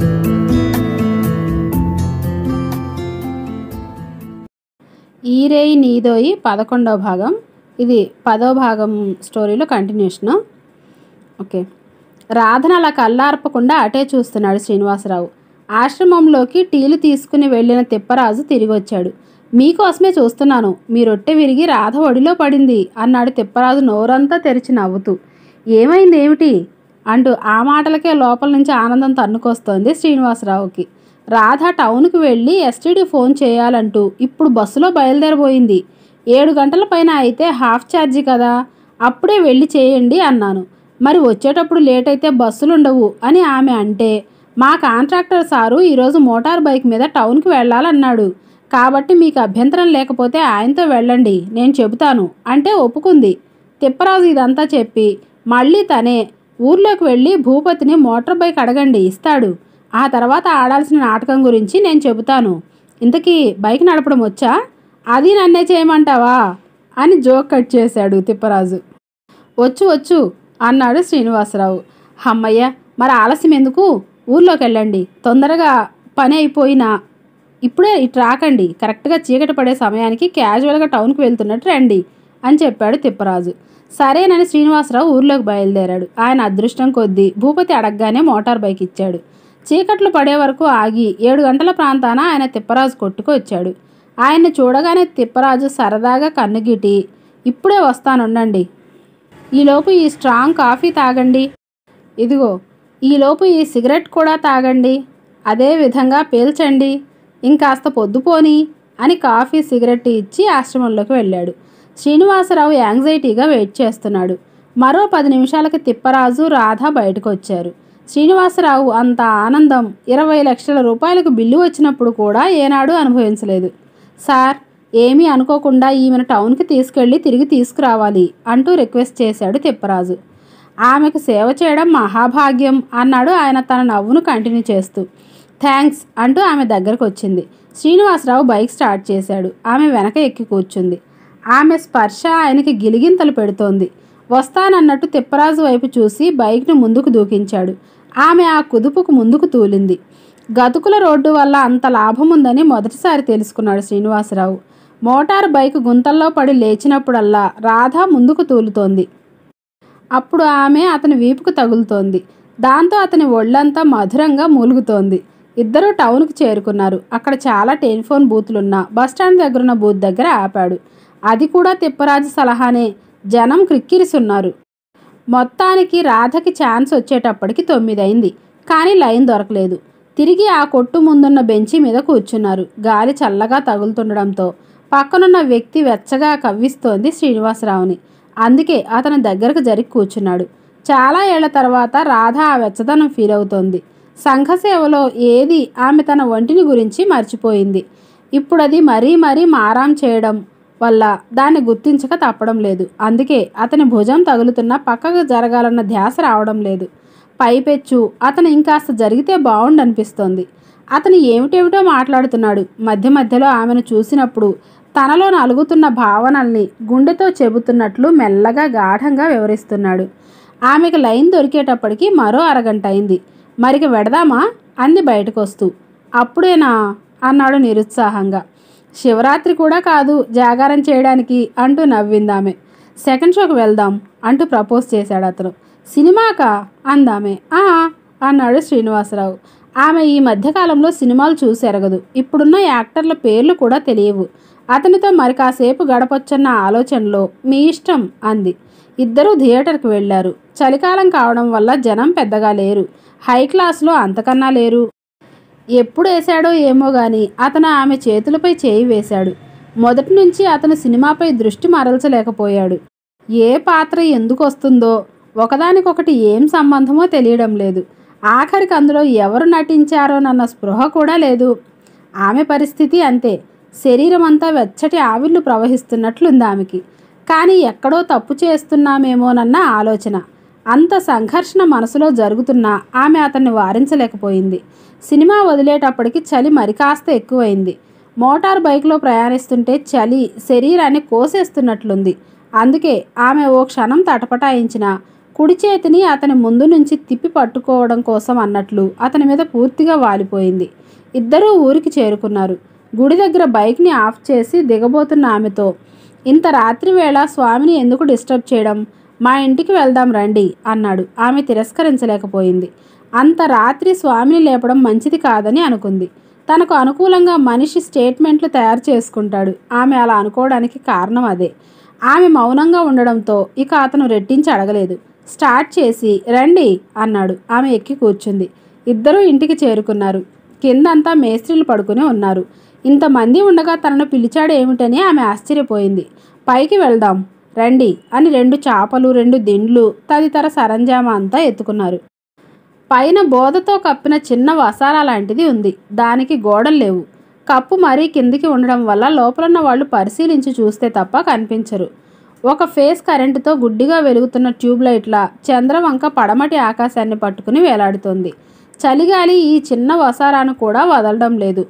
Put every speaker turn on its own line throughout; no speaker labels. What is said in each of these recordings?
ఈరేయి నీదోయి 11వ భాగం. ఇది 10వ భాగం స్టోరీలో కంటిన్యూషను. ఓకే. రాధను అలా కళ్ళార్పకుండా అటే చూస్తున్నాడు శ్రీనివాసరావు. ఆశ్రమంలోకి టీలు తీసుకుని వెళ్ళిన తిప్పరాజు తిరిగి వచ్చాడు. మీకోసమే చూస్తున్నాను, మీ రొట్టె విరిగి రాధ ఒడిలో పడింది అన్నాడు తిప్పరాజు నోరంతా తెరిచి నవ్వుతూ. ఏమైంది ఏమిటి అంటూ ఆ మాటలకే లోపల నుంచి ఆనందం తన్నుకొస్తోంది శ్రీనివాసరావుకి. రాధ టౌన్కి వెళ్ళి ఎస్టీడీ ఫోన్ చేయాలంటూ ఇప్పుడు బస్సులో బయలుదేరబోయింది. 7 గంటల పైన అయితే హాఫ్ ఛార్జీ కదా, అప్పుడే వెళ్ళి చేయండి అన్నాను. మరి వచ్చేటప్పుడు లేట్ అయితే బస్సులుండవు అని ఆమె అంటే, మా కాంట్రాక్టర్ సారు ఈరోజు మోటార్ బైక్ మీద టౌన్కి వెళ్ళాలన్నాడు, కాబట్టి మీకు అభ్యంతరం లేకపోతే ఆయనతో వెళ్ళండి, నేను చెబుతాను అంటే ఒప్పుకుంది. తిప్పరాజు ఇదంతా చెప్పి మళ్ళీ తనే ఊర్లోకి వెళ్ళి భూపతిని మోటార్ బైక్ అడగండి ఇస్తాడు, ఆ తర్వాత ఆడాల్సిన నాటకం గురించి నేను చెబుతాను, ఇంతకీ బైక్ నడపడం వచ్చా, అది నన్నే చేయమంటావా అని జోక్ కట్ చేశాడు తిప్పరాజు. వచ్చు వచ్చు అన్నాడు శ్రీనివాసరావు. అమ్మయ్య, మరి ఆలస్యం ఎందుకు, ఊర్లోకి వెళ్ళండి, తొందరగా పని అయిపోయినా ఇప్పుడే ఇటు రాకండి, కరెక్ట్గా చీకటి పడే సమయానికి క్యాజువల్గా టౌన్కి వెళ్తున్నట్టు రండి అని చెప్పాడు తిప్పరాజు. సరేనని శ్రీనివాసరావు ఊర్లోకి బయలుదేరాడు. ఆయన అదృష్టం కొద్దీ భూపతి అడగగానే మోటార్ బైక్ ఇచ్చాడు. చీకట్లు పడే వరకు ఆగి 7 గంటల ప్రాంతాన ఆయన తిప్పరాజు కొట్టుకు వచ్చాడు. ఆయన్ని చూడగానే తిప్పరాజు సరదాగా కన్నుగిటి, ఇప్పుడే వస్తానుండండి, ఈలోపు ఈ స్ట్రాంగ్ కాఫీ తాగండి, ఇదిగో ఈలోపు ఈ సిగరెట్ కూడా తాగండి, అదే విధంగా పీల్చండి, ఇంకాస్త పొద్దుపోని అని కాఫీ సిగరెట్ ఇచ్చి ఆశ్రమంలోకి వెళ్ళాడు. శ్రీనివాసరావు యాంగ్జైటీగా వెయిట్ చేస్తున్నాడు. మరో 10 నిమిషాలకి తిప్పరాజు రాధ బయటకు వచ్చారు. శ్రీనివాసరావు అంత ఆనందం 20 లక్షల రూపాయలకు బిల్లు వచ్చినప్పుడు కూడా ఏనాడు అనుభవించలేదు. సార్, ఏమీ అనుకోకుండా ఈమెను టౌన్కి తీసుకెళ్ళి తిరిగి తీసుకురావాలి అంటూ రిక్వెస్ట్ చేశాడు తిప్పరాజు. ఆమెకు సేవ చేయడం మహాభాగ్యం అన్నాడు ఆయన తన నవ్వును కంటిన్యూ చేస్తూ. థ్యాంక్స్ అంటూ ఆమె దగ్గరకు వచ్చింది. శ్రీనివాసరావు బైక్ స్టార్ట్ చేశాడు. ఆమె వెనక ఎక్కి కూర్చుంది. ఆమె స్పర్శ ఆయనకి గిలిగింతలు పెడుతోంది. వస్తానన్నట్టు తిప్పరాజు వైపు చూసి బైక్ను ముందుకు దూకించాడు. ఆమె ఆ కుదుపుకు ముందుకు తూలింది. గతుకుల రోడ్డు వల్ల అంత లాభం ఉందని మొదటిసారి తెలుసుకున్నాడు శ్రీనివాసరావు. మోటారు బైక్ గుంతల్లో పడి లేచినప్పుడల్లా రాధ ముందుకు తూలుతోంది. అప్పుడు ఆమె అతని వీపుకు తగులుతోంది. దాంతో అతని ఒళ్ళంతా మధురంగా మూలుగుతోంది. ఇద్దరూ టౌన్కి చేరుకున్నారు. అక్కడ చాలా టెలిఫోన్ బూతులున్నా బస్టాండ్ దగ్గరున్న బూత్ దగ్గర ఆపాడు. అది కూడా తిప్పరాజు సలహానే. జనం క్రిక్కిరిసున్నారు. మొత్తానికి రాధకి ఛాన్స్ వచ్చేటప్పటికి 9 అయింది. కానీ లైన్ దొరకలేదు. తిరిగి ఆ కొట్టు ముందున్న బెంచి మీద కూర్చున్నారు. గాలి చల్లగా తగులుతుండడంతో పక్కనున్న వ్యక్తి వెచ్చగా కవ్విస్తోంది శ్రీనివాసరావుని. అందుకే అతని దగ్గరకు జరిగి కూర్చున్నాడు. చాలా ఏళ్ల తర్వాత రాధ ఆ వెచ్చదనం ఫీల్ అవుతోంది. సంఘసేవలో ఏది ఆమె తన ఒంటిని గురించి మర్చిపోయింది. ఇప్పుడది మరీ మరీ మారాం చేయడం వల్ల దాన్ని గుర్తించక తప్పడం లేదు. అందుకే అతని భుజం తగులుతున్న పక్కకు జరగాలన్న ధ్యాస రావడం లేదు. పైపెచ్చు అతను ఇంకాస్త జరిగితే బాగుండనిపిస్తోంది. అతను ఏమిటేమిటో మాట్లాడుతున్నాడు. మధ్య మధ్యలో ఆమెను చూసినప్పుడు తనలో నలుగుతున్న భావనల్ని గుండెతో చెబుతున్నట్లు మెల్లగా గాఢంగా వివరిస్తున్నాడు. ఆమెకు లైన్ దొరికేటప్పటికి మరో అరగంట అయింది. మరికి వెడదామా అంది బయటకొస్తూ. అప్పుడేనా అన్నాడు నిరుత్సాహంగా. శివరాత్రి కూడా కాదు జాగారం చేయడానికి అంటూ నవ్విందామె. సెకండ్ షోకి వెళ్దాం అంటూ ప్రపోజ్ చేశాడు అతను. సినిమాకా అందామె. అన్నాడు శ్రీనివాసరావు. ఆమె ఈ మధ్యకాలంలో సినిమాలు చూసి ఎరగదు. ఇప్పుడున్న యాక్టర్ల పేర్లు కూడా తెలియవు. అతనితో మరి కాసేపు గడపొచ్చన్న ఆలోచనలో మీ ఇష్టం అంది. ఇద్దరూ థియేటర్కి వెళ్ళారు. చలికాలం కావడం వల్ల జనం పెద్దగా లేరు. హై క్లాస్లో అంతకన్నా లేరు. ఎప్పుడు వేశాడో ఏమో గాని అతను ఆమె చేతులపై చేయి వేశాడు. మొదటి నుంచి అతను సినిమాపై దృష్టి మరల్చలేకపోయాడు. ఏ పాత్ర ఎందుకు వస్తుందో, ఒకదానికొకటి ఏం సంబంధమో తెలియడం లేదు. ఆఖరికి అందులో ఎవరు నటించారోనన్న స్పృహ కూడా లేదు. ఆమె పరిస్థితి అంతే. శరీరం అంతా వెచ్చటి ఆవిర్లు ప్రవహిస్తున్నట్లుంది ఆమెకి. కానీ ఎక్కడో తప్పు చేస్తున్నామేమోనన్న ఆలోచన. అంత సంఘర్షణ మనసులో జరుగుతున్నా ఆమె అతన్ని వారించలేకపోయింది. సినిమా వదిలేటప్పటికి చలి మరికాస్త ఎక్కువైంది. మోటార్ బైక్లో ప్రయాణిస్తుంటే చలి శరీరాన్ని కోసేస్తున్నట్లుంది. అందుకే ఆమె ఓ క్షణం తటపటాయించిన కుడి చేతిని అతని ముందు నుంచి తిప్పి పట్టుకోవడం కోసం అన్నట్లు అతని మీద పూర్తిగా వాలిపోయింది. ఇద్దరూ ఊరికి చేరుకున్నారు. గుడి దగ్గర బైక్ని ఆఫ్ చేసి దిగబోతున్న ఆమెతో, ఇంత రాత్రి వేళ స్వామిని ఎందుకు డిస్టర్బ్ చేయడం, మా ఇంటికి వెళ్దాం రండి అన్నాడు. ఆమె తిరస్కరించలేకపోయింది. అంత రాత్రి స్వామిని లేపడం మంచిది కాదని అనుకుంది. తనకు అనుకూలంగా మనిషి స్టేట్మెంట్లు తయారు చేసుకుంటాడు. ఆమె అలా అనుకోవడానికి కారణం అదే. ఆమె మౌనంగా ఉండడంతో ఇక అతను రెట్టించి అడగలేదు. స్టార్ట్ చేసి రండి అన్నాడు. ఆమె ఎక్కి కూర్చుంది. ఇద్దరూ ఇంటికి చేరుకున్నారు. కిందంతా మేస్త్రీలు పడుకుని ఉన్నారు. ఇంతమంది ఉండగా తనను పిలిచాడు ఏమిటని ఆమె ఆశ్చర్యపోయింది. పైకి వెళ్దాం రండి అని 2 చాపలు, 2 దిండ్లు తదితర సరంజామా అంతా ఎత్తుకున్నారు. పైన బోదతో కప్పిన చిన్న వసారా లాంటిది ఉంది. దానికి గోడలు లేవు. కప్పు మరీ కిందికి ఉండడం వల్ల లోపలున్న వాళ్ళు పరిశీలించి చూస్తే తప్ప కనిపించరు. ఒక ఫేస్ కరెంటుతో గుడ్డిగా వెలుగుతున్న ట్యూబ్లైట్ల చంద్రవంక పడమటి ఆకాశాన్ని పట్టుకుని వేలాడుతోంది. చలిగాలి ఈ చిన్న వసారాను కూడా వదలడం లేదు.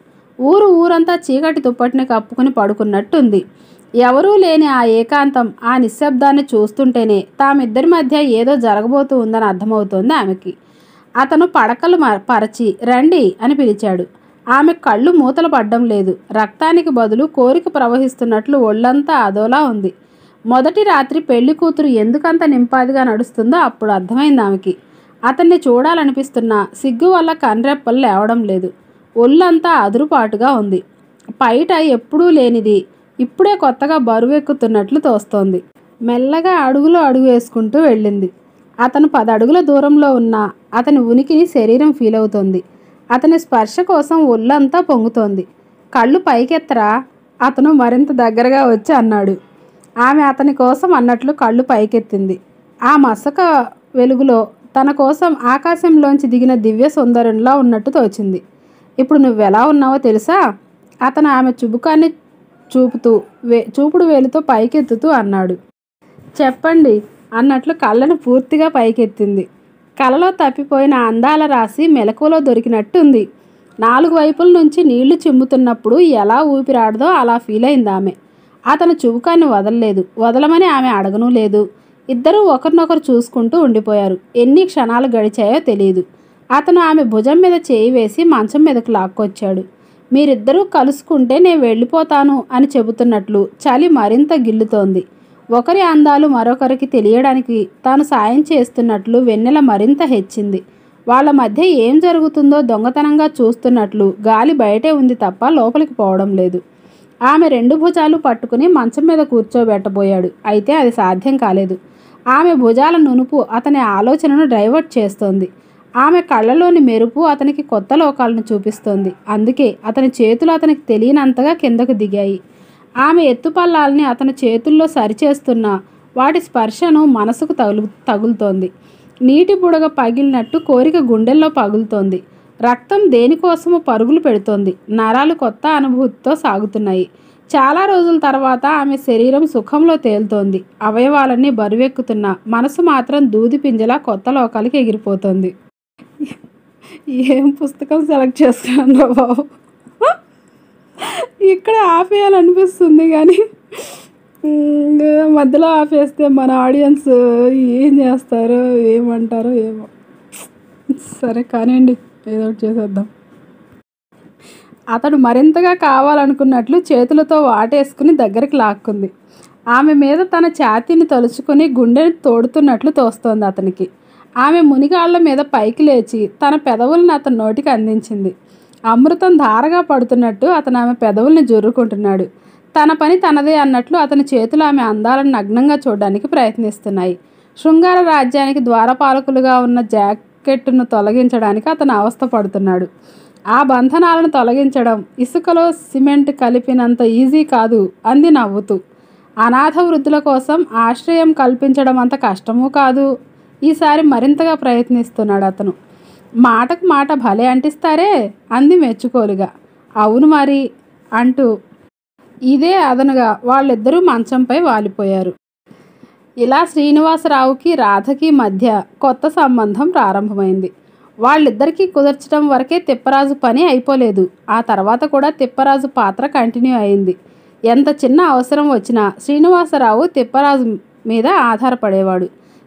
ఊరంతా చీకటి దుప్పటిని కప్పుకుని పడుకున్నట్టుంది. ఎవరూ లేని ఆ ఏకాంతం, ఆ నిశ్శబ్దాన్ని చూస్తుంటేనే తామిద్దరి మధ్య ఏదో జరగబోతూ ఉందని అర్థమవుతోంది ఆమెకి. అతను పడకలు పరచి రండి అని పిలిచాడు. ఆమె కళ్ళు మూతలు పడ్డం లేదు. రక్తానికి బదులు కోరిక ప్రవహిస్తున్నట్లు ఒళ్ళంతా అదోలా ఉంది. మొదటి రాత్రి పెళ్లి కూతురు ఎందుకంత నింపాదిగా నడుస్తుందో అప్పుడు అర్థమైంది ఆమెకి. అతన్ని చూడాలనిపిస్తున్నా సిగ్గు వల్ల కన్రెప్పలు లేవడం లేదు. ఒళ్ళంతా అదురుపాటుగా ఉంది. పైట ఎప్పుడూ లేనిది ఇప్పుడే కొత్తగా బరువెక్కుతున్నట్లు తోస్తోంది. మెల్లగా అడుగులో అడుగు వేసుకుంటూ వెళ్ళింది. అతను 10 అడుగుల దూరంలో ఉన్న అతని ఉనికిని శరీరం ఫీల్ అవుతోంది. అతని స్పర్శ కోసం ఒళ్ళంతా పొంగుతోంది. కళ్ళు పైకెత్తరా అతను మరింత దగ్గరగా వచ్చి అన్నాడు. ఆమె అతని కోసం అన్నట్లు కళ్ళు పైకెత్తింది. ఆ మసక వెలుగులో తన కోసం ఆకాశంలోంచి దిగిన దివ్య సుందరంలా ఉన్నట్టు తోచింది. ఇప్పుడు నువ్వెలా ఉన్నావో తెలుసా? అతను ఆమె చుబుకాన్ని చూపుడు వేలుతో పైకెత్తుతూ అన్నాడు. చెప్పండి అన్నట్లు కళ్ళను పూర్తిగా పైకెత్తింది. కలలో తప్పిపోయిన అందాల రాశి మెలకువలో దొరికినట్టుంది. 4 వైపుల నుంచి నీళ్లు చిమ్ముతున్నప్పుడు ఎలా ఊపిరాడదో అలా ఫీల్ అయింది ఆమె. అతను చుబుకాన్ని వదలలేదు. వదలమని ఆమె అడగనూ లేదు. ఇద్దరూ ఒకరినొకరు చూసుకుంటూ ఉండిపోయారు. ఎన్ని క్షణాలు గడిచాయో తెలియదు. అతను ఆమె భుజం మీద చేయి వేసి మంచం మీదకు లాక్కొచ్చాడు. మీరిద్దరూ కలుసుకుంటే నేను వెళ్ళిపోతాను అని చెబుతున్నట్లు చలి మరింత గిల్లుతోంది. ఒకరి అందాలు మరొకరికి తెలియడానికి తాను సాయం చేస్తున్నట్లు వెన్నెల మరింత హెచ్చింది. వాళ్ళ మధ్య ఏం జరుగుతుందో దొంగతనంగా చూస్తున్నట్లు గాలి బయటే ఉంది తప్ప లోపలికి పోవడం లేదు. ఆమె 2 భుజాలు పట్టుకుని మంచం మీద కూర్చోబెట్టబోయాడు. అయితే అది సాధ్యం కాలేదు. ఆమె భుజాల నునుపు అతని ఆలోచనను డైవర్ట్ చేస్తోంది. ఆమె కళ్ళలోని మెరుపు అతనికి కొత్త లోకాలను చూపిస్తోంది. అందుకే అతని చేతులు అతనికి తెలియనంతగా కిందకు దిగాయి. ఆమె ఎత్తుపల్లాల్ని అతని చేతుల్లో సరిచేస్తున్న వాటి స్పర్శను మనసుకు తగులుతోంది. నీటి బుడగ పగిలినట్టు కోరిక గుండెల్లో పగులుతోంది. రక్తం దేనికోసమో పరుగులు పెడుతోంది. నరాలు కొత్త అనుభూతితో సాగుతున్నాయి. చాలా రోజుల తర్వాత ఆమె శరీరం సుఖంలో తేలుతోంది. అవయవాలన్నీ బరువెక్కుతున్న మనసు మాత్రం దూది పింజలా కొత్త లోకాలకి ఎగిరిపోతుంది. ఏం పుస్తకం సెలెక్ట్ చేసుకున్నాను బాబు. ఇక్కడ ఆపేయాలనిపిస్తుంది కానీ మధ్యలో ఆపేస్తే మన ఆడియన్స్ ఏం చేస్తారో ఏమంటారో ఏమో. సరే కానివ్వండి, ఏదో ఒకటి చేసేద్దాం. అతడు మరింతగా కావాలనుకున్నట్లు చేతులతో వాటేసుకుని దగ్గరికి లాక్కుంది. ఆమె మీద తన ఛాతీని తలుచుకుని గుండెని తోడుతున్నట్లు తోస్తోంది అతనికి. ఆమె మునిగాళ్ల మీద పైకి లేచి తన పెదవులను అతని నోటికి అందించింది. అమృతం ధారగా పడుతున్నట్టు అతను ఆమె పెదవుల్ని జుర్రుకుంటున్నాడు. తన పని తనదే అన్నట్లు అతని చేతులు ఆమె అందాలను నగ్నంగా చూడడానికి ప్రయత్నిస్తున్నాయి. శృంగార రాజ్యానికి ద్వారపాలకులుగా ఉన్న జాకెట్ను తొలగించడానికి అతను అవస్థ పడుతున్నాడు. ఆ బంధనాలను తొలగించడం ఇసుకలో సిమెంట్ కలిపినంత ఈజీ కాదు అంది నవ్వుతూ. అనాథ వృద్ధుల కోసం ఆశ్రయం కల్పించడం అంత కష్టమూ కాదు. ఈసారి మరింతగా ప్రయత్నిస్తున్నాడు అతను. మాటకు మాట భలే అంటిస్తారే అంది మెచ్చుకోలుగా. అవును మరి అంటూ ఇదే అదనుగా వాళ్ళిద్దరూ మంచంపై వాలిపోయారు. ఇలా శ్రీనివాసరావుకి రాధకి మధ్య కొత్త సంబంధం ప్రారంభమైంది. వాళ్ళిద్దరికీ కుదర్చడం వరకే తిప్పరాజు పని అయిపోలేదు. ఆ తర్వాత కూడా తిప్పరాజు పాత్ర కంటిన్యూ అయింది. ఎంత చిన్న అవసరం వచ్చినా శ్రీనివాసరావు తిప్పరాజు మీద ఆధారపడేవాడు.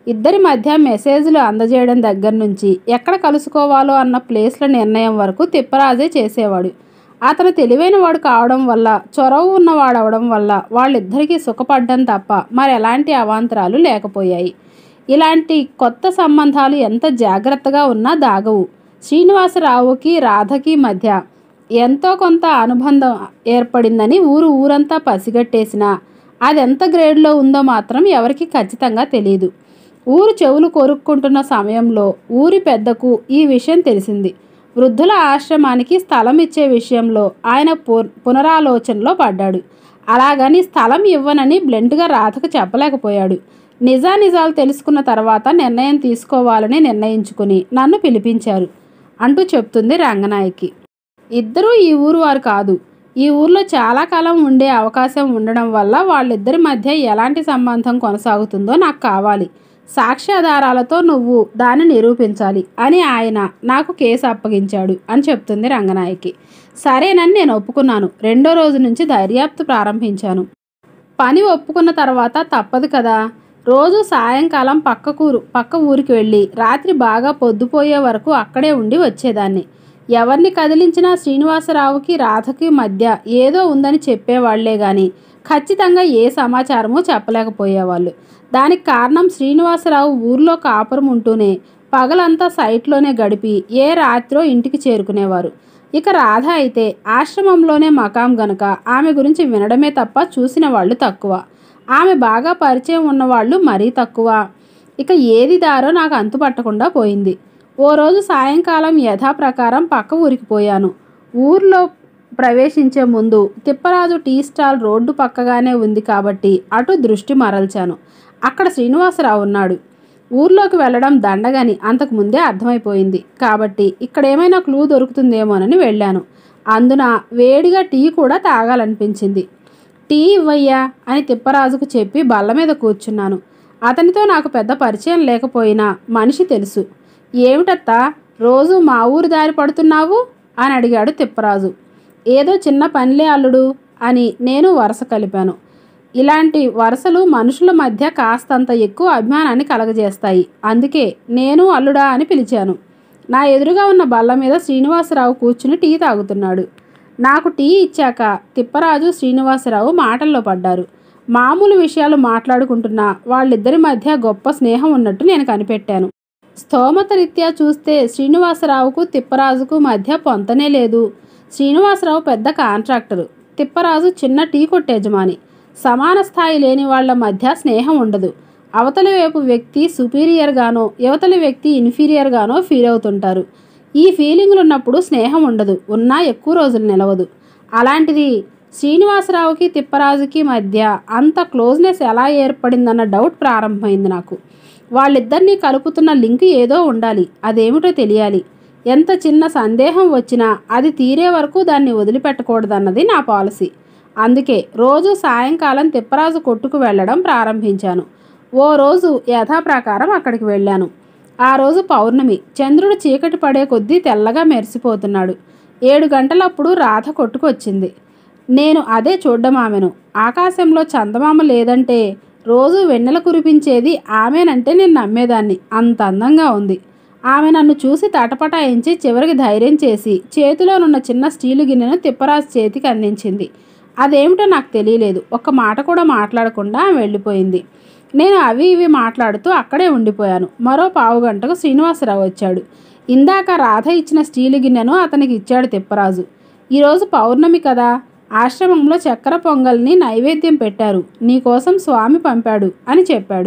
ఇద్దరి మధ్య మెసేజ్లు అందజేయడం దగ్గర నుంచి ఎక్కడ కలుసుకోవాలో అన్న ప్లేస్ల నిర్ణయం వరకు తిప్పరాజే చేసేవాడు. అతను తెలివైనవాడు కావడం వల్ల, చొరవ ఉన్నవాడవడం వల్ల వాళ్ళిద్దరికీ సుఖపడ్డం తప్ప మరెలాంటి అవాంతరాలు లేకపోయాయి. ఇలాంటి కొత్త సంబంధాలు ఎంత జాగ్రత్తగా ఉన్నా దాగవు. శ్రీనివాసరావుకి రాధకి మధ్య ఎంతో కొంత అనుబంధం ఏర్పడిందని ఊరంతా పసిగట్టేసినా అదెంత గ్రేడ్లో ఉందో మాత్రం ఎవరికి ఖచ్చితంగా తెలియదు. ఊరు చెవులు కొరుక్కుంటున్న సమయంలో ఊరి పెద్దకు ఈ విషయం తెలిసింది. వృద్ధుల ఆశ్రమానికి స్థలం ఇచ్చే విషయంలో ఆయన పునరాలోచనలో పడ్డాడు. అలాగని స్థలం ఇవ్వనని బ్లెంట్గా రాధకు చెప్పలేకపోయాడు. నిజానిజాలు తెలుసుకున్న తర్వాత నిర్ణయం తీసుకోవాలని నిర్ణయించుకుని నన్ను పిలిపించారు అంటూ చెప్తుంది రంగనాయకి. ఇద్దరూ ఈ ఊరు వారు కాదు. ఈ ఊర్లో చాలా కాలం ఉండే అవకాశం ఉండడం వల్ల వాళ్ళిద్దరి మధ్య ఎలాంటి సంబంధం కొనసాగుతుందో నాకు కావాలి. సాక్ష్యాధారాలతో నువ్వు దాన్ని నిరూపించాలి అని ఆయన నాకు కేసు అప్పగించాడు అని చెప్తుంది రంగనాయకి. సరేనని నేను ఒప్పుకున్నాను. రెండో రోజు నుంచి దర్యాప్తు ప్రారంభించాను. పని ఒప్పుకున్న తర్వాత తప్పదు కదా. రోజు సాయంకాలం పక్క ఊరికి వెళ్ళి రాత్రి బాగా పొద్దుపోయే వరకు అక్కడే ఉండి వచ్చేదాన్ని. ఎవరిని కదిలించినా శ్రీనివాసరావుకి రాధకి మధ్య ఏదో ఉందని చెప్పేవాళ్లే గాని ఖచ్చితంగా ఏ సమాచారమూ చెప్పలేకపోయేవాళ్ళు. దానికి కారణం శ్రీనివాసరావు ఊర్లో కాపురం ఉంటూనే పగలంతా సైట్లోనే గడిపి ఏ రాత్రో ఇంటికి చేరుకునేవారు. ఇక రాధ అయితే ఆశ్రమంలోనే మకాం గనుక ఆమె గురించి వినడమే తప్ప చూసిన వాళ్ళు తక్కువ. ఆమె బాగా పరిచయం ఉన్నవాళ్ళు మరీ తక్కువ. ఇక ఏది దారో నాకు అంతుపట్టకుండా పోయింది. ఓ రోజు సాయంకాలం యథాప్రకారం పక్క ఊరికి పోయాను. ఊర్లో ప్రవేశించే ముందు తిప్పరాజు టీ స్టాల్ రోడ్డు పక్కగానే ఉంది కాబట్టి అటు దృష్టి మరల్చాను. అక్కడ శ్రీనివాసరావు ఉన్నాడు. ఊర్లోకి వెళ్ళడం దండగని అంతకుముందే అర్థమైపోయింది కాబట్టి ఇక్కడేమైనా క్లూ దొరుకుతుందేమోనని వెళ్ళాను. అందున వేడిగా టీ కూడా తాగాలనిపించింది. టీ ఇవ్వయ్యా అని తిప్పరాజుకు చెప్పి బల్ల మీద కూర్చున్నాను. అతనితో నాకు పెద్ద పరిచయం లేకపోయినా మనిషి తెలుసు. ఏమిటత్తా రోజు మా ఊరు దారి పడుతున్నావు అని అడిగాడు తిప్పరాజు. ఏదో చిన్న పనిలే అల్లుడు అని నేను వరస కలిపాను. ఇలాంటి వరసలు మనుషుల మధ్య కాస్తంత ఎక్కువ అభిమానాన్ని కలగజేస్తాయి. అందుకే నేను అల్లుడా అని పిలిచాను. నా ఎదురుగా ఉన్న బల్ల మీద శ్రీనివాసరావు కూర్చుని టీ తాగుతున్నాడు. నాకు టీ ఇచ్చాక తిప్పరాజు శ్రీనివాసరావు మాటల్లో పడ్డారు. మామూలు విషయాలు మాట్లాడుకుంటున్నా వాళ్ళిద్దరి మధ్య గొప్ప స్నేహం ఉన్నట్టు నేను కనిపెట్టాను. స్తోమత రీత్యా చూస్తే శ్రీనివాసరావుకు తిప్పరాజుకు మధ్య పొంతనే లేదు. శ్రీనివాసరావు పెద్ద కాంట్రాక్టరు, తిప్పరాజు చిన్న టీ కొట్టు యజమాని. సమాన స్థాయి లేని వాళ్ల మధ్య స్నేహం ఉండదు. అవతలి వైపు వ్యక్తి సుపీరియర్గానో యువతలి వ్యక్తి ఇన్ఫీరియర్గానో ఫీల్ అవుతుంటారు. ఈ ఫీలింగ్లు ఉన్నప్పుడు స్నేహం ఉండదు, ఉన్నా ఎక్కువ రోజులు నిలవదు. అలాంటిది శ్రీనివాసరావుకి తిప్పరాజుకి మధ్య అంత క్లోజ్నెస్ ఎలా ఏర్పడిందన్న డౌట్ ప్రారంభమైంది నాకు. వాళ్ళిద్దరినీ కలుపుతున్న లింక్ ఏదో ఉండాలి. అదేమిటో తెలియాలి. ఎంత చిన్న సందేహం వచ్చినా అది తీరే వరకు దాన్ని వదిలిపెట్టకూడదన్నది నా పాలసీ. అందుకే రోజు సాయంకాలం తిప్పరాజు కొట్టుకు వెళ్ళడం ప్రారంభించాను. ఓ రోజు యథాప్రకారం అక్కడికి వెళ్ళాను. ఆ రోజు పౌర్ణమి. చంద్రుడు చీకటి పడే కొద్దీ తెల్లగా మెరిసిపోతున్నాడు. 7 గంటలప్పుడు రాధ కొట్టుకొచ్చింది. నేను అదే చూడ్డం ఆమెను. ఆకాశంలో చందమామ లేదంటే రోజు వెన్నెల కురిపించేది ఆమెనంటే నేను నమ్మేదాన్ని. అంత అందంగా ఉంది. ఆమె నన్ను చూసి తటపటాయించి చివరికి ధైర్యం చేసి చేతిలోనున్న చిన్న స్టీలు గిన్నెను తిప్పరాజు చేతికి అందించింది. అదేమిటో నాకు తెలియలేదు. ఒక్క మాట కూడా మాట్లాడకుండా ఆమె వెళ్ళిపోయింది. నేను అవి ఇవి మాట్లాడుతూ అక్కడే ఉండిపోయాను. మరో పావుగంటకు శ్రీనివాసరావు వచ్చాడు. ఇందాక రాధ ఇచ్చిన స్టీలు గిన్నెను అతనికి ఇచ్చాడు తిప్పరాజు. ఈరోజు పౌర్ణమి కదా, ఆశ్రమంలో చక్కెర పొంగల్ని నైవేద్యం పెట్టారు. నీకోసం స్వామి పంపాడు అని చెప్పాడు.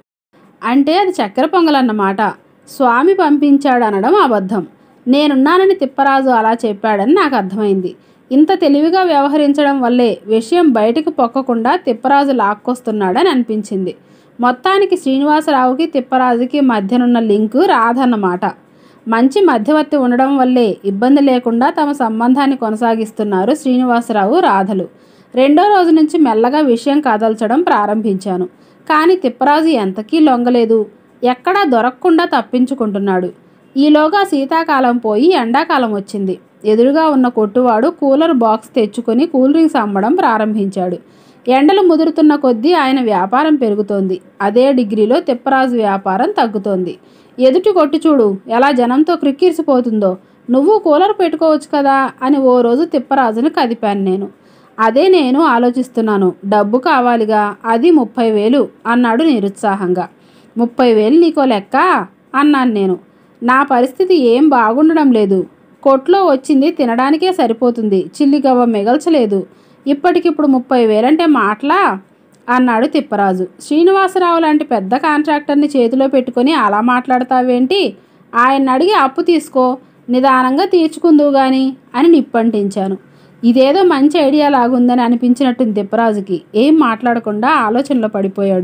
అంటే అది చక్కెర పొంగలన్నమాట. స్వామి పంపించాడు అనడం అబద్ధం. నేనున్నానని తిప్పరాజు అలా చెప్పాడని నాకు అర్థమైంది. ఇంత తెలివిగా వ్యవహరించడం వల్లే విషయం బయటకు పొక్కకుండా తిప్పరాజు లాక్కొస్తున్నాడని అనిపించింది. మొత్తానికి శ్రీనివాసరావుకి తిప్పరాజుకి మధ్యనున్న లింకు రాధన్నమాట. మంచి మధ్యవర్తి ఉండడం వల్లే ఇబ్బంది లేకుండా తమ సంబంధాన్ని కొనసాగిస్తున్నారు శ్రీనివాసరావు రాధలు. రెండో రోజు నుంచి మెల్లగా విషయం కదల్చడం ప్రారంభించాను. కానీ తిప్పరాజు ఎంతకీ లొంగలేదు. ఎక్కడా దొరకకుండా తప్పించుకుంటున్నాడు. ఈలోగా శీతాకాలం పోయి ఎండాకాలం వచ్చింది. ఎదురుగా ఉన్న కొట్టువాడు కూలర్ బాక్స్ తెచ్చుకొని కూల్ డ్రింక్స్ అమ్మడం ప్రారంభించాడు. ఎండలు ముదురుతున్న కొద్దీ ఆయన వ్యాపారం పెరుగుతోంది. అదే డిగ్రీలో తిప్పరాజు వ్యాపారం తగ్గుతోంది. ఎదుటి కొట్టి చూడు ఎలా జనంతో క్రిక్కిరిసిపోతుందో. నువ్వు కూలర్ పెట్టుకోవచ్చు కదా అని ఓ రోజు తిప్పరాజుని కదిపాను నేను. అదే నేను ఆలోచిస్తున్నాను. డబ్బు కావాలిగా, అది 30,000 అన్నాడు నిరుత్సాహంగా. 30,000 నీకో లెక్క అన్నాను నేను. నా పరిస్థితి ఏం బాగుండడం లేదు. కొట్లో వచ్చింది తినడానికే సరిపోతుంది. చిల్లిగవ్వ మిగల్చలేదు. ఇప్పటికిప్పుడు 30,000 అంటే మాటలా అన్నాడు తిప్పరాజు. శ్రీనివాసరావు లాంటి పెద్ద కాంట్రాక్టర్ని చేతిలో పెట్టుకొని అలా మాట్లాడతావేంటి? ఆయన అడిగి అప్పు తీసుకో, నిదానంగా తీర్చుకుందువు గాని అని నిప్పంటించాను. ఇదేదో మంచి ఐడియా లాగుందని అనిపించినట్టుంది తిప్పరాజుకి. ఏం మాట్లాడకుండా ఆలోచనలో పడిపోయాడు.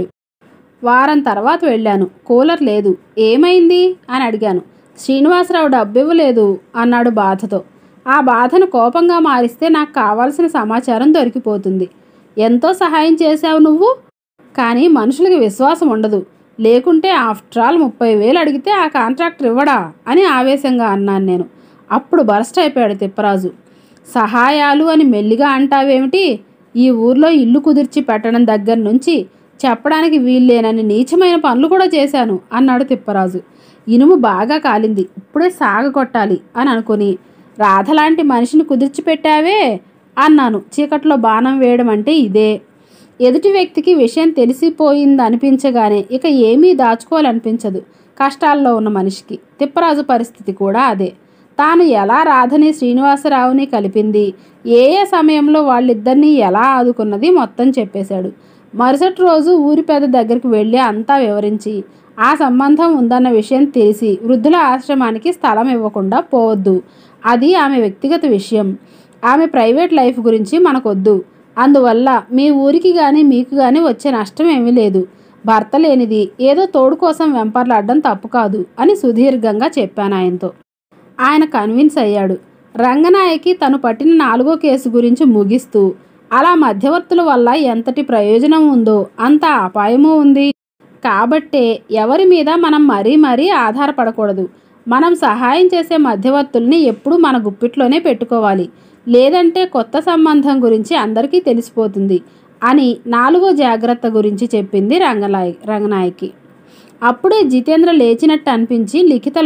వారం తర్వాత వెళ్ళాను. కూలర్ లేదు. ఏమైంది అని అడిగాను. శ్రీనివాసరావు డబ్బు ఇవ్వలేదు అన్నాడు బాధతో. ఆ బాధను కోపంగా మారిస్తే నాకు కావాల్సిన సమాచారం దొరికిపోతుంది. ఎంతో సహాయం చేశావు నువ్వు, కానీ మనుషులకి విశ్వాసం ఉండదు. లేకుంటే ఆఫ్టర్ ఆల్ 30,000 అడిగితే ఆ కాంట్రాక్టర్ ఇవ్వడా అని ఆవేశంగా అన్నాను నేను. అప్పుడు బరస్ట్ అయిపోయాడు తిప్పరాజు. సహాయాలు అని మెల్లిగా అంటావేమిటి? ఈ ఊర్లో ఇల్లు కుదిర్చి పెట్టడం దగ్గర నుంచి చెప్పడానికి వీల్లేనని నీచమైన పనులు కూడా చేశాను అన్నాడు తిప్పరాజు. ఇనుము బాగా కాలింది, ఇప్పుడే సాగకొట్టాలి అని అనుకుని రాధలాంటి మనిషిని కుదిర్చిపెట్టావే అన్నాను. చీకట్లో బాణం వేయడం అంటే ఇదే. ఎదుటి వ్యక్తికి విషయం తెలిసిపోయింది అనిపించగానే ఇక ఏమీ దాచుకోవాలనిపించదు కష్టాల్లో ఉన్న మనిషికి. తిప్పరాజు పరిస్థితి కూడా అదే. తాను ఎలా రాధని శ్రీనివాసరావుని కలిపింది, ఏ ఏ సమయంలో వాళ్ళిద్దరినీ ఎలా ఆదుకున్నది మొత్తం చెప్పేశాడు. మరుసటి రోజు ఊరి పెద్ద దగ్గరికి వెళ్ళి అంతా వివరించి ఆ సంబంధం ఉందన్న విషయం తెలిసి వృద్ధుల ఆశ్రమానికి స్థలం ఇవ్వకుండా పోవద్దు. అది ఆమె వ్యక్తిగత విషయం. ఆమె ప్రైవేట్ లైఫ్ గురించి మనకొద్దు. అందువల్ల మీ ఊరికి కానీ మీకు కానీ వచ్చే నష్టం ఏమీ లేదు. భర్త లేనిది ఏదో తోడు కోసం వెంపర్లాడడం తప్పు కాదు అని సుదీర్ఘంగా చెప్పాను ఆయనతో. ఆయన కన్విన్స్ అయ్యాడు. రంగనాయకి తను పట్టిన 4వ కేసు గురించి ముగిస్తూ, అలా మధ్యవర్తుల వల్ల ఎంతటి ప్రయోజనం ఉందో అంత అపాయమూ ఉంది. కాబట్టే ఎవరి మీద మనం మరీ ఆధారపడకూడదు. మనం సహాయం చేసే మధ్యవర్తుల్ని ఎప్పుడూ మన గుప్పిట్లోనే పెట్టుకోవాలి. లేదంటే కొత్త సంబంధం గురించి అందరికీ తెలిసిపోతుంది అని 4వ జాగ్రత్త గురించి చెప్పింది రంగనాయకి. అప్పుడే జితేంద్ర లేచినట్టు అనిపించి లిఖిత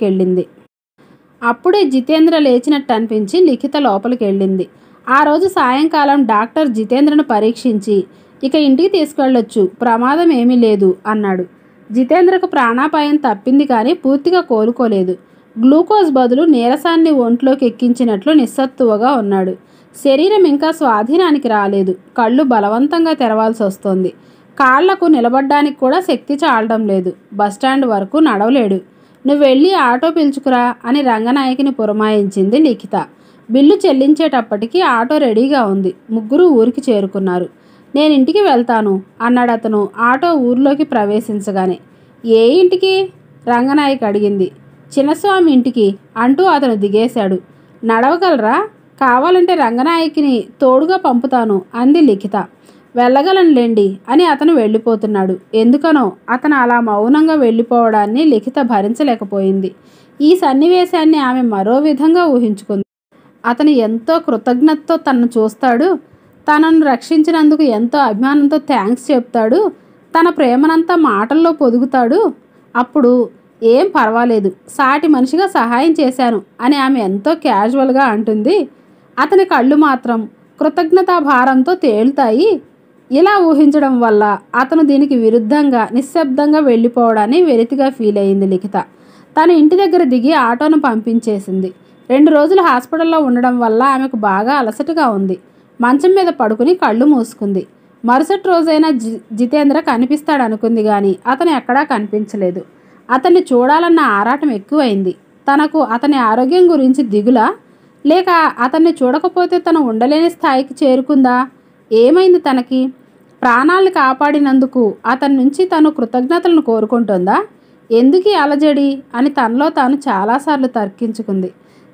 లోపలికి వెళ్ళింది. ఆ రోజు సాయంకాలం డాక్టర్ జితేంద్రను పరీక్షించి ఇక ఇంటికి తీసుకెళ్ళొచ్చు, ప్రమాదం ఏమీ లేదు అన్నాడు. జితేంద్రకు ప్రాణాపాయం తప్పింది కానీ పూర్తిగా కోలుకోలేదు. గ్లూకోజ్ బదులు నీరసాన్ని ఒంట్లోకి ఎక్కించినట్లు నిస్సత్తువగా ఉన్నాడు. శరీరం ఇంకా స్వాధీనానికి రాలేదు. కళ్ళు బలవంతంగా తెరవాల్సి వస్తోంది. కాళ్లకు నిలబడ్డానికి కూడా శక్తి చాలడం లేదు. బస్టాండ్ వరకు నడవలేడు. నువ్వు వెళ్ళి ఆటో పిలుచుకురా అని రంగనాయకిని పురమాయించింది లిఖిత. బిల్లు చెల్లించేటప్పటికి ఆటో రెడీగా ఉంది. ముగ్గురు ఊరికి చేరుకున్నారు. నేను ఇంటికి వెళ్తాను అన్నాడు అతను ఆటో ఊర్లోకి ప్రవేశించగానే. ఏ ఇంటికి? రంగనాయక్ అడిగింది. చిన్నస్వామి ఇంటికి అంటూ అతను దిగేశాడు. నడవగలరా? కావాలంటే రంగనాయకిని తోడుగా పంపుతాను అంది లిఖిత. వెళ్ళగలనులేండి అని అతను వెళ్ళిపోతున్నాడు. ఎందుకనో అతను అలా మౌనంగా వెళ్ళిపోవడాన్ని లిఖిత భరించలేకపోయింది. ఈ సన్నివేశాన్ని ఆమె మరో విధంగా ఊహించుకుంది. అతను ఎంతో కృతజ్ఞతతో తనను చూస్తాడు. తనను రక్షించినందుకు ఎంతో అభిమానంతో థ్యాంక్స్ చెప్తాడు. తన ప్రేమనంతా మాటల్లో పొదుగుతాడు. అప్పుడు ఏం పర్వాలేదు, సాటి మనిషిగా సహాయం చేశాను అని ఆమె ఎంతో క్యాజువల్గా అంటుంది. అతని కళ్ళు మాత్రం కృతజ్ఞతా భారంతో తేలుతాయి. ఇలా ఊహించడం వల్ల అతను దీనికి విరుద్ధంగా నిశ్శబ్దంగా వెళ్ళిపోవడాన్ని వెలితిగా ఫీల్ అయింది లిఖిత. తను ఇంటి దగ్గర దిగి ఆటోను పంపించేసింది. 2 రోజులు హాస్పిటల్లో ఉండడం వల్ల ఆమెకు బాగా అలసటగా ఉంది. మంచం మీద పడుకుని కళ్ళు మూసుకుంది. మరుసటి రోజైనా జితేంద్ర కనిపిస్తాడనుకుంది కానీ అతను ఎక్కడా కనిపించలేదు. అతన్ని చూడాలన్న ఆరాటం ఎక్కువైంది. తనకు అతని ఆరోగ్యం గురించి దిగులా, లేక అతన్ని చూడకపోతే తను ఉండలేని స్థాయికి చేరుకుందా? ఏమైంది తనకి? ప్రాణాలను కాపాడినందుకు అతని నుంచి తను కృతజ్ఞతలను కోరుకుంటుందా? ఎందుకీ అలజడి అని తనలో తాను చాలాసార్లు తర్కించుకుంది.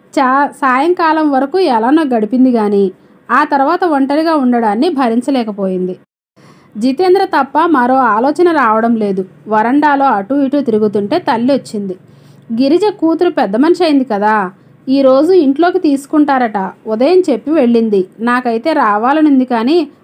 సాయంకాలం వరకు ఎలానో గడిపింది కానీ ఆ తర్వాత ఒంటరిగా ఉండడాన్ని భరించలేకపోయింది. జితేంద్ర తప్ప మరో ఆలోచన రావడం లేదు. వరండాలో అటూ ఇటూ తిరుగుతుంటే తల్లి వచ్చింది. గిరిజ కూతురు పెద్ద మనిషి అయింది కదా, ఈరోజు ఇంట్లోకి తీసుకుంటారట. ఉదయం చెప్పి వెళ్ళింది. నాకైతే రావాలనుంది కానీ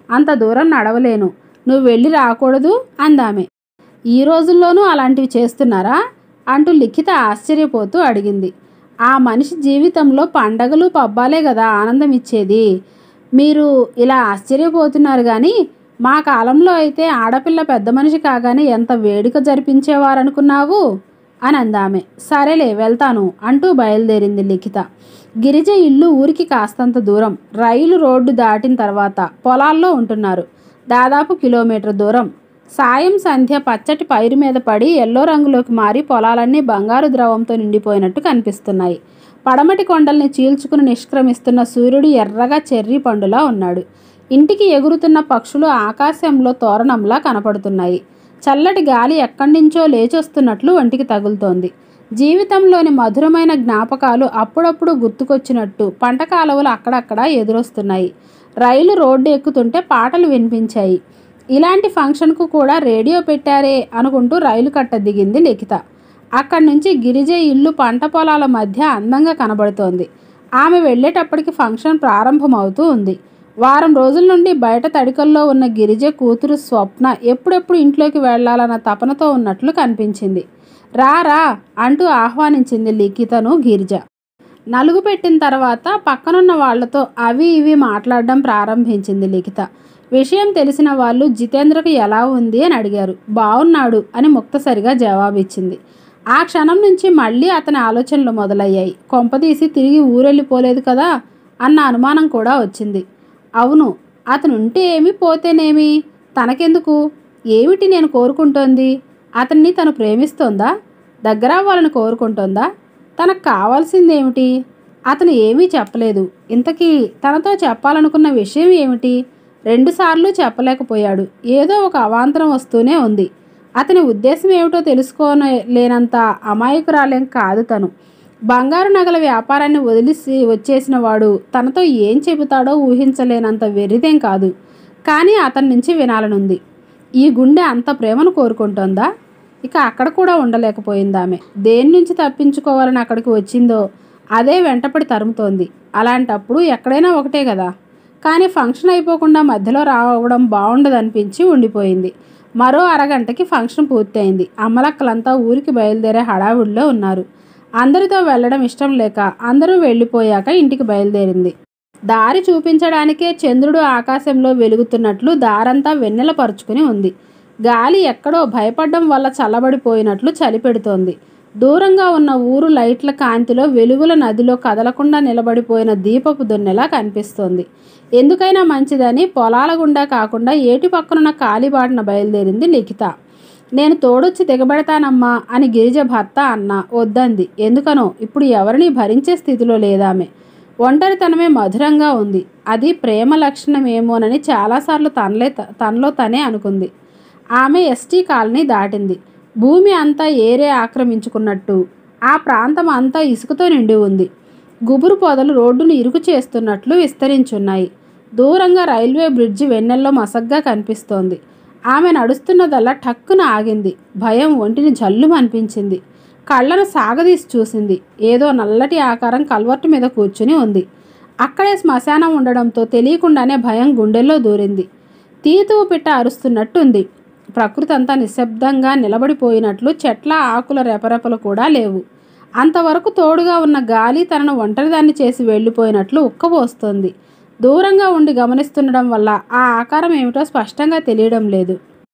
అంత దూరం నడవలేను, నువ్వు వెళ్ళి రాకూడదు అందామె. ఈ రోజుల్లోనూ అలాంటివి చేస్తున్నారా అంటూ లిఖిత ఆశ్చర్యపోతూ అడిగింది. ఆ మనిషి జీవితంలో పండగలు పబ్బాలే కదా ఆనందం ఇచ్చేది. మీరు ఇలా ఆశ్చర్యపోతున్నారు కానీ మా కాలంలో అయితే ఆడపిల్ల పెద్ద మనిషి కాగానే ఎంత వేడుక జరిపించేవారనుకున్నావు అని అందామె. సరేలే వెళ్తాను అంటూ బయలుదేరింది లిఖిత. గిరిజ ఇల్లు ఊరికి కాస్తంత దూరం. రైలు రోడ్డు దాటిన తర్వాత పొలాల్లో ఉంటున్నారు. దాదాపు కిలోమీటర్ దూరం. సాయం సంధ్య పచ్చటి పైరు మీద పడి ఎల్లో రంగులోకి మారి పొలాలన్నీ బంగారు ద్రవంతో నిండిపోయినట్టు కనిపిస్తున్నాయి. పడమటి కొండల్ని చీల్చుకుని నిష్క్రమిస్తున్న సూర్యుడు ఎర్రగా చెర్రీ పండులా ఉన్నాడు. ఇంటికి ఎగురుతున్న పక్షులు ఆకాశంలో తోరణంలా కనపడుతున్నాయి. చల్లటి గాలి ఎక్కడి నుంచో లేచొస్తున్నట్లు ఒంటికి తగులుతోంది. జీవితంలోని మధురమైన జ్ఞాపకాలు అప్పుడప్పుడు గుర్తుకొచ్చినట్టు పంట కాలువలు అక్కడక్కడ ఎదురొస్తున్నాయి. రైలు రోడ్డు ఎక్కుతుంటే పాటలు వినిపించాయి. ఇలాంటి ఫంక్షన్కు కూడా రేడియో పెట్టారే అనుకుంటూ రైలు కట్ట దిగింది లిఖిత. అక్కడి నుంచి గిరిజ ఇల్లు పంట పొలాల మధ్య అందంగా కనబడుతోంది. ఆమె వెళ్ళేటప్పటికి ఫంక్షన్ ప్రారంభమవుతూ ఉంది. వారం రోజుల నుండి బయట తడికల్లో ఉన్న గిరిజ కూతురు స్వప్న ఎప్పుడెప్పుడు ఇంట్లోకి వెళ్లాలన్న తపనతో ఉన్నట్లు కనిపించింది. రా రా అంటూ ఆహ్వానించింది లిఖితను గిరిజ. నలుగు పెట్టిన తర్వాత పక్కనున్న వాళ్లతో అవి ఇవి మాట్లాడడం ప్రారంభించింది లిఖిత. విషయం తెలిసిన వాళ్ళు జితేంద్రకు ఎలా ఉంది అని అడిగారు. బాగున్నాడు అని ముక్తసరిగా జవాబిచ్చింది. ఆ క్షణం నుంచి మళ్ళీ అతని ఆలోచనలు మొదలయ్యాయి. కొంపదీసి తిరిగి ఊరెళ్ళిపోలేదు కదా అన్న అనుమానం కూడా వచ్చింది. అవును, అతను ఉంటే ఏమి పోతేనేమి, తనకెందుకు? ఏమిటి నేను కోరుకుంటోంది? అతన్ని తను ప్రేమిస్తోందా? దగ్గర అవ్వాలని కోరుకుంటోందా? తనకు కావాల్సిందేమిటి? అతను ఏమీ చెప్పలేదు. ఇంతకీ తనతో చెప్పాలనుకున్న విషయం ఏమిటి? 2 సార్లు చెప్పలేకపోయాడు. ఏదో ఒక అవాంతరం వస్తూనే ఉంది. అతని ఉద్దేశం ఏమిటో తెలుసుకోలేనంత అమాయకురాలేం కాదు తను. బంగారు నగల వ్యాపారాన్ని వదిలిసి వచ్చేసిన వాడు తనతో ఏం చెబుతాడో ఊహించలేనంత వెర్రిదేం కాదు. కానీ అతని నుంచి వినాలనుంది. ఈ గుండె అంత ప్రేమను కోరుకుంటోందా? ఇక అక్కడ కూడా ఉండలేకపోయిందామె. దేని నుంచి తప్పించుకోవాలని అక్కడికి వచ్చిందో అదే వెంటపడి తరుముతోంది. అలాంటప్పుడు ఎక్కడైనా ఒకటే కదా. కానీ ఫంక్షన్ అయిపోకుండా మధ్యలో రావడం బాగుండదనిపించి ఉండిపోయింది. మరో అరగంటకి ఫంక్షన్ పూర్తయింది. అమ్మలక్కలంతా ఊరికి బయలుదేరే హడావుడిలో ఉన్నారు. అందరితో వెళ్ళడం ఇష్టం లేక అందరూ వెళ్ళిపోయాక ఇంటికి బయలుదేరింది. దారి చూపించడానికే చంద్రుడు ఆకాశంలో వెలుగుతున్నట్లు దారంతా వెన్నెల పరుచుకుని ఉంది. గాలి ఎక్కడో భయపడ్డం వల్ల చల్లబడిపోయినట్లు చలి పెడుతోంది. దూరంగా ఉన్న ఊరు లైట్ల కాంతిలో వెలుగుల నదిలో కదలకుండా నిలబడిపోయిన దీపపు దొన్నెలా కనిపిస్తోంది. ఎందుకైనా మంచిదని పొలాల గుండా కాకుండా ఏటి పక్కనున్న కాలిబాటన బయలుదేరింది లిఖిత. నేను తోడొచ్చి దిగబెడతానమ్మా అని గిరిజ భర్త అన్న వద్దంది. ఎందుకనో ఇప్పుడు ఎవరిని భరించే స్థితిలో లేదామె. ఒంటరితనమే మధురంగా ఉంది. అది ప్రేమ లక్షణమేమోనని చాలాసార్లు తనలో తనే అనుకుంది. ఆమె ఎస్టీ కాలనీ దాటింది. భూమి అంతా ఏరే ఆక్రమించుకున్నట్టు ఆ ప్రాంతం అంతా ఇసుకతో నిండి ఉంది. గుబురు పొదలు రోడ్డును ఇరుకు చేస్తున్నట్లు విస్తరించున్నాయి. దూరంగా రైల్వే బ్రిడ్జి వెన్నెల్లో మసగ్గా కనిపిస్తోంది. ఆమె నడుస్తున్నదల్లా ఠక్కున ఆగింది. భయం ఒంటిని జల్లుమనిపించింది. కళ్ళను సాగదీసి చూసింది. ఏదో నల్లటి ఆకారం కల్వర్టు మీద కూర్చుని ఉంది. అక్కడే శ్మశానం ఉండడంతో తెలియకుండానే భయం గుండెల్లో దూరింది. తీతువు పిట్ట అరుస్తున్నట్టుంది. ప్రకృతి అంతా నిశ్శబ్దంగా నిలబడిపోయినట్లు చెట్ల ఆకుల రెపరెపలు కూడా లేవు. అంతవరకు తోడుగా ఉన్న గాలి తనను ఒంటరిదాన్ని చేసి వెళ్ళిపోయినట్లు ఉక్కబోస్తోంది. దూరంగా ఉండి గమనిస్తుండడం వల్ల ఆ ఆకారం ఏమిటో స్పష్టంగా తెలియడం లేదు.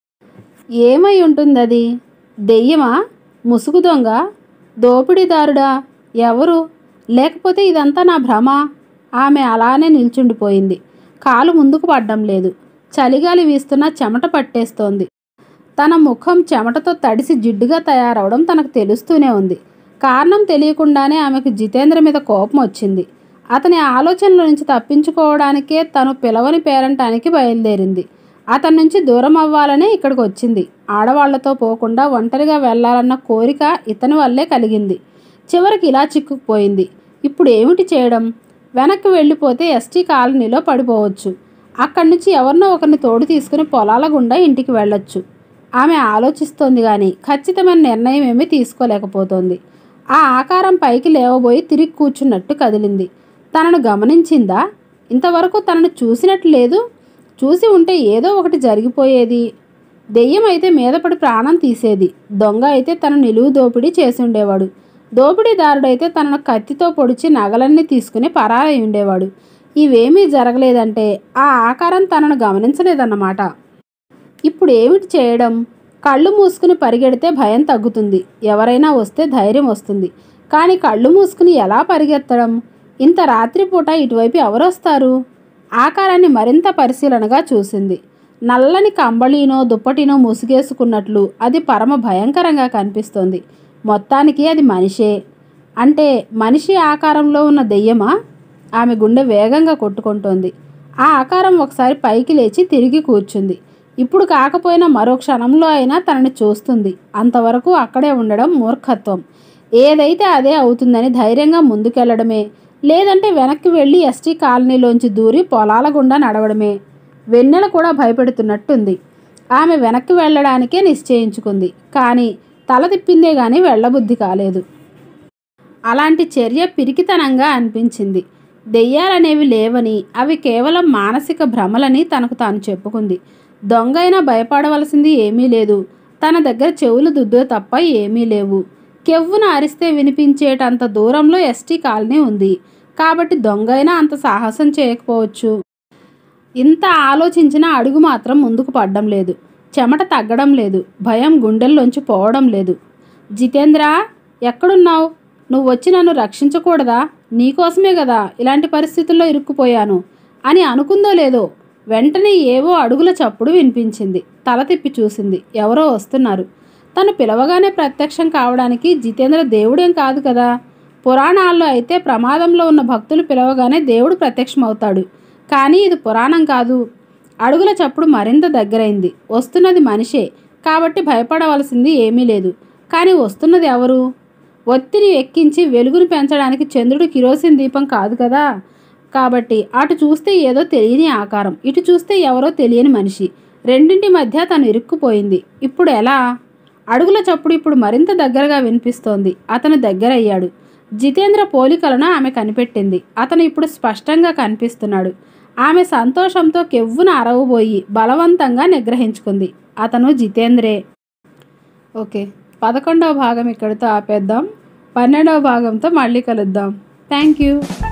ఏమై ఉంటుందది? దెయ్యమా? ముసుగు దొంగ? దోపిడీదారుడా? ఎవరు? లేకపోతే ఇదంతా నా భ్రమ? ఆమె అలానే నిల్చుండిపోయింది. కాలు ముందుకు పడ్డం లేదు. చలిగాలి వీస్తున్నా చెమట పట్టేస్తోంది. తన ముఖం చెమటతో తడిసి జిడ్డుగా తయారవడం తనకు తెలుస్తూనే ఉంది. కారణం తెలియకుండానే ఆమెకు జితేంద్ర మీద కోపం వచ్చింది. అతని ఆలోచనల నుంచి తప్పించుకోవడానికే తను పిలవని పేరంటానికి బయలుదేరింది. అతని నుంచి దూరం అవ్వాలనే ఇక్కడికి వచ్చింది. ఆడవాళ్లతో పోకుండా ఒంటరిగా వెళ్లాలన్న కోరిక ఇతని వల్లే కలిగింది. చివరికి ఇలా చిక్కుకుపోయింది. ఇప్పుడు ఏమిటి చేయడం? వెనక్కి వెళ్ళిపోతే ఎస్టీ కాలనీలో పడిపోవచ్చు. అక్కడి నుంచి ఎవరినో ఒకరిని తోడు తీసుకుని పొలాల గుండా ఇంటికి వెళ్ళొచ్చు. ఆమె ఆలోచిస్తోంది కానీ ఖచ్చితమైన నిర్ణయం ఏమీ తీసుకోలేకపోతోంది. ఆ ఆకారం పైకి లేవబోయి తిరిగి కూర్చున్నట్టు కదిలింది. తనను గమనించిందా? ఇంతవరకు తనను చూసినట్లు లేదు. చూసి ఉంటే ఏదో ఒకటి జరిగిపోయేది. దెయ్యం అయితే మీద పడి ప్రాణం తీసేది. దొంగ అయితే తన నిలువు దోపిడీ చేసి ఉండేవాడు. దోపిడీదారుడైతే తనను కత్తితో పొడిచి నగలన్నీ తీసుకుని పరారై ఉండేవాడు. ఇవేమీ జరగలేదంటే ఆ ఆకారం తనను గమనించలేదన్నమాట. ఇప్పుడు ఏమిటి చేయడం? కళ్ళు మూసుకుని పరిగెడితే భయం తగ్గుతుంది, ఎవరైనా వస్తే ధైర్యం వస్తుంది. కానీ కళ్ళు మూసుకుని ఎలా పరిగెత్తడం? ఇంత రాత్రిపూట ఇటువైపు ఎవరొస్తారు? ఆకారాన్ని మరింత పరిశీలనగా చూసింది. నల్లని కంబళీనో దుప్పటినో ముసుగేసుకున్నట్లు అది పరమ భయంకరంగా కనిపిస్తోంది. మొత్తానికి అది మనిషే. అంటే మనిషి ఆకారంలో ఉన్న దెయ్యమా? ఆమె గుండె వేగంగా కొట్టుకుంటోంది. ఆ ఆకారం ఒకసారి పైకి లేచి తిరిగి కూర్చుంది. ఇప్పుడు కాకపోయినా మరో క్షణంలో అయినా తనని చూస్తుంది. అంతవరకు అక్కడే ఉండడం మూర్ఖత్వం. ఏదైతే అదే అవుతుందని ధైర్యంగా ముందుకెళ్లడమే, లేదంటే వెనక్కి వెళ్ళి ఎస్టీ కాలనీలోంచి దూరి పొలాల గుండా నడవడమే. వెన్నెల కూడా భయపెడుతున్నట్టుంది. ఆమె వెనక్కి వెళ్ళడానికే నిశ్చయించుకుంది. కానీ తల తిప్పిందే గాని వెళ్ళబుద్ధి కాలేదు. అలాంటి చర్య పిరికితనంగా అనిపించింది. దెయ్యాలనేవి లేవని, అవి కేవలం మానసిక భ్రమలని తనకు తాను చెప్పుకుంది. దొంగైనా భయపడవలసింది ఏమీ లేదు. తన దగ్గర చెవులు దుద్దు తప్ప ఏమీ లేవు. కెవ్వున అరిస్తే వినిపించేటంత దూరంలో ఎస్టీ కాలనీ ఉంది. కాబట్టి దొంగైనా అంత సాహసం చేయకపోవచ్చు. ఇంత ఆలోచించినా అడుగు మాత్రం ముందుకు పడ్డం లేదు. చెమట తగ్గడం లేదు. భయం గుండెల్లోంచి పోవడం లేదు. జితేంద్ర, ఎక్కడున్నావు? నువ్వు వచ్చి నన్ను రక్షించకూడదా? నీకోసమే కదా ఇలాంటి పరిస్థితుల్లో ఇరుక్కుపోయాను అని అనుకుందో లేదో వెంటనే ఏవో అడుగుల చప్పుడు వినిపించింది. తల తిప్పి చూసింది. ఎవరో వస్తున్నారు. తను పిలవగానే ప్రత్యక్షం కావడానికి జితేంద్ర దేవుడేం కాదు కదా. పురాణాల్లో అయితే ప్రమాదంలో ఉన్న భక్తులు పిలవగానే దేవుడు ప్రత్యక్షమవుతాడు. కానీ ఇది పురాణం కాదు. అడుగుల చప్పుడు మరింత దగ్గరైంది. వస్తున్నది మనిషే కాబట్టి భయపడవలసింది ఏమీ లేదు. కానీ వస్తున్నది ఎవరు? ఒత్తిడి ఎక్కించి వెలుగును పెంచడానికి చంద్రుడు కిరోసిన్ దీపం కాదు కదా. కాబట్టి అటు చూస్తే ఏదో తెలియని ఆకారం, ఇటు చూస్తే ఎవరో తెలియని మనిషి. రెండింటి మధ్య తను ఇరుక్కుపోయింది. ఇప్పుడు ఎలా? అడుగుల చప్పుడు ఇప్పుడు మరింత దగ్గరగా వినిపిస్తోంది. అతను దగ్గరయ్యాడు. జితేంద్ర పోలికలను ఆమె కనిపెట్టింది. అతను ఇప్పుడు స్పష్టంగా కనిపిస్తున్నాడు. ఆమె సంతోషంతో కెవ్వున అరవబోయి బలవంతంగా నిగ్రహించుకుంది. అతను జితేంద్రే. ఓకే, 11వ భాగం ఇక్కడితో ఆపేద్దాం. 12వ భాగంతో మళ్ళీ కలుద్దాం. Thank you.